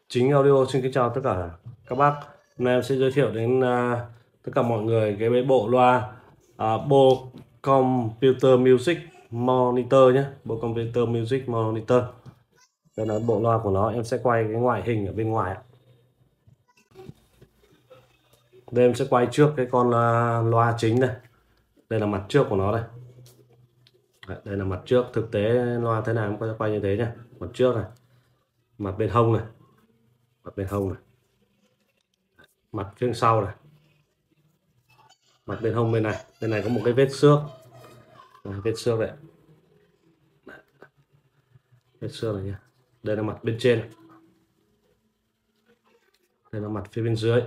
Chính Audio xin kính chào tất cả các bác. Hôm nay em sẽ giới thiệu đến tất cả mọi người cái bộ loa Bo Computer Music Monitor nhé. Bo Computer Music Monitor. Đây là bộ loa của nó. Em sẽ quay cái ngoại hình ở bên ngoài. Đây em sẽ quay trước cái con loa chính này. Đây là mặt trước của nó đây. Đây là mặt trước. Thực tế loa thế nào em có quay như thế nhé. Mặt trước này, mặt bên hông này, mặt bên hông này, mặt phía sau này, mặt bên hông bên này có một cái vết xước. Vết xước đấy, vết xước này nhá. Đây là mặt bên trên, đây là mặt phía bên dưới.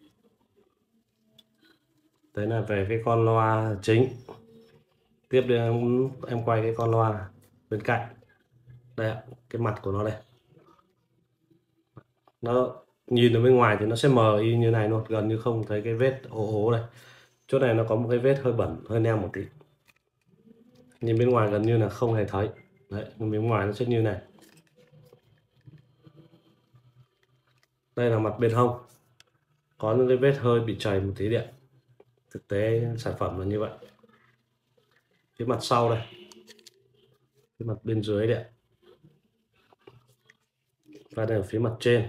Đấy là về cái con loa chính. Tiếp đến em quay cái con loa bên cạnh đây ạ, cái mặt của nó đây. Nó nhìn ở bên ngoài thì nó sẽ mờ y như này luôn, gần như không thấy cái vết ố ố này. Chỗ này nó có một cái vết hơi bẩn, hơi neo một tí. Nhìn bên ngoài gần như là không hề thấy. Đấy, bên ngoài nó sẽ như này. Đây là mặt bên hông, có những cái vết hơi bị chảy một tí điện. Thực tế sản phẩm là như vậy. Phía mặt sau đây, phía mặt bên dưới đây, và đây là phía mặt trên.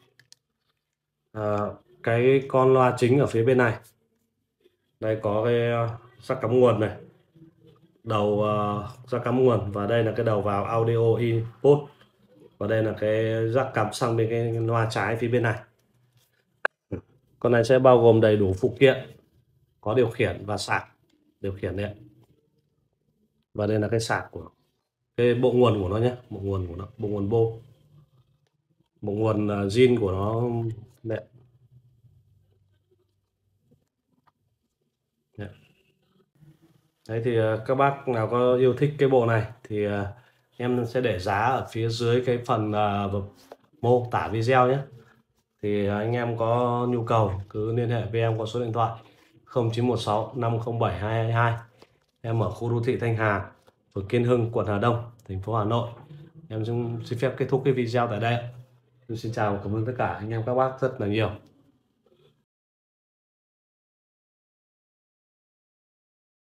Cái con loa chính ở phía bên này, đây có cái jack cắm nguồn này, đầu jack cắm nguồn, và đây là cái đầu vào audio input, và đây là cái jack cắm sang bên cái loa trái phía bên này. Con này sẽ bao gồm đầy đủ phụ kiện, có điều khiển và sạc điều khiển đấy. Và đây là cái sạc của cái bộ nguồn của nó nhé, bộ nguồn của nó, bộ nguồn Bo, bộ nguồn zin của nó đấy. Đấy thì các bác nào có yêu thích cái bộ này thì em sẽ để giá ở phía dưới cái phần mô tả video nhé. Thì anh em có nhu cầu cứ liên hệ với em qua số điện thoại 0916 507 222. Em ở khu đô thị Thanh Hà, phường Kiên Hưng, quận Hà Đông, thành phố Hà Nội. Em xin phép kết thúc cái video tại đây. Xin chào và cảm ơn tất cả anh em các bác rất là nhiều.